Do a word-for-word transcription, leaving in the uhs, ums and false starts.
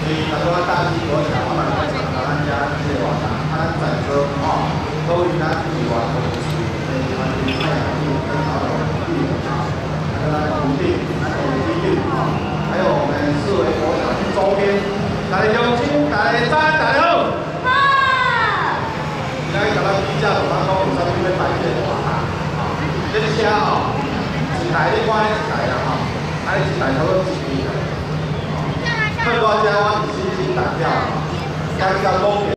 以大家大气国小，我们来参加咱家这个活动，啊，咱在座哦，都与咱自己活动是，诶，咱是太阳镜跟老友地啊，还有咱土地，还有地地啊，还有我们四维国小周边，大家乡亲，大家赞，大家好。好。今仔甲咱比较，有咱讲有啥物要摆这个活动啊？这个车哦，一台你看一台啦吼，啊，一台差不多一米啦。看多少家我是新新打票，刚刚公平。